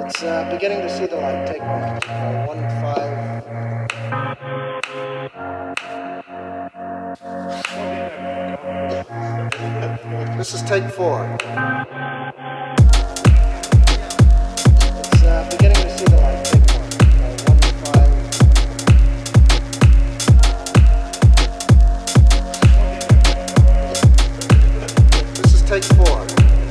It's beginning to see the light. Take 1-5. This is take 4. It's beginning to see the light. Take 1-5. This is take 4.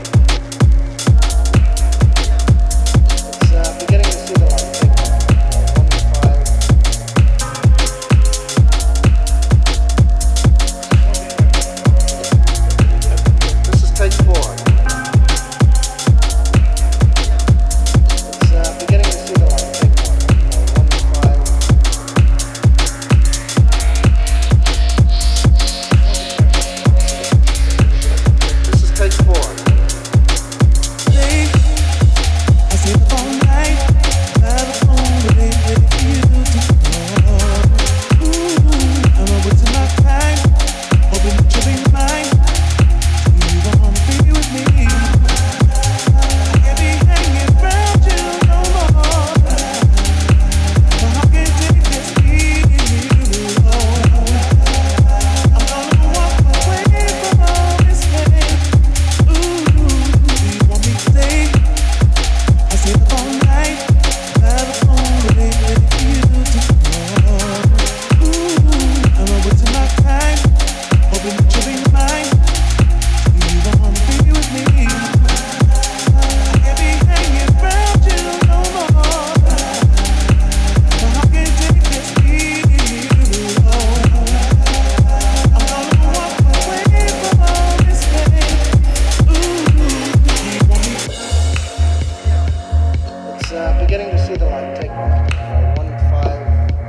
Beginning to see the light. Take 1-5.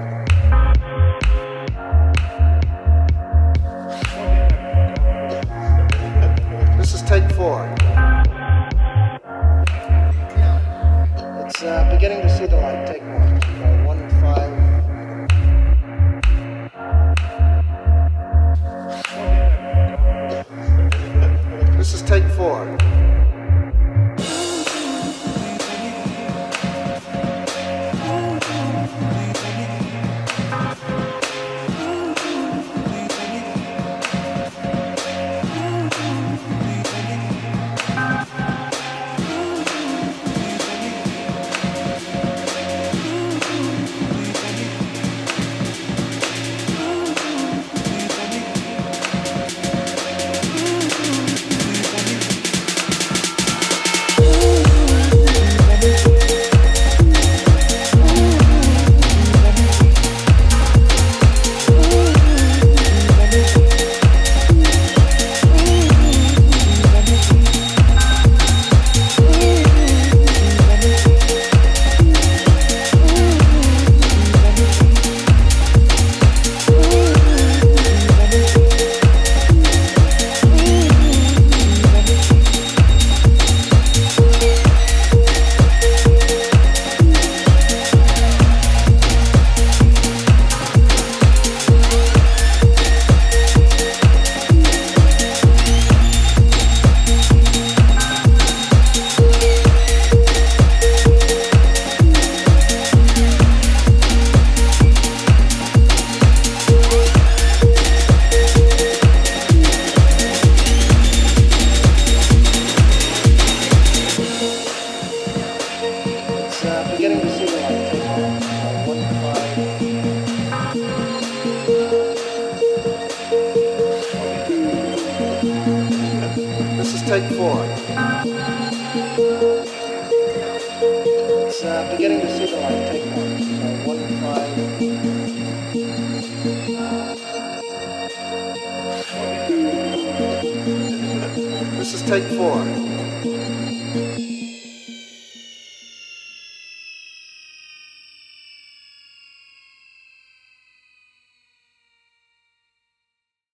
This is take 4. It's beginning to see the light. Take 1-5. This is take 4. Beginning to see the light. Take 1-5. This is take 4. It's beginning to see the light. Take 1-5. This is take 4.